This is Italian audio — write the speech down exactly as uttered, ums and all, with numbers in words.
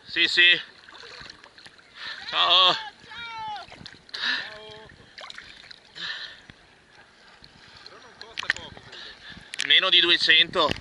Sì, sì. Ciao. Però non costa poco, credo. Meno di duecento.